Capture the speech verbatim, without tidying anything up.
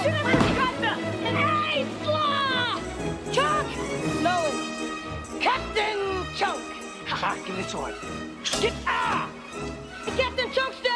Hey, Slaw! Chuck! Lois! Captain Chunk! Ha-ha, give me the sword. Get ah! Captain Chunk's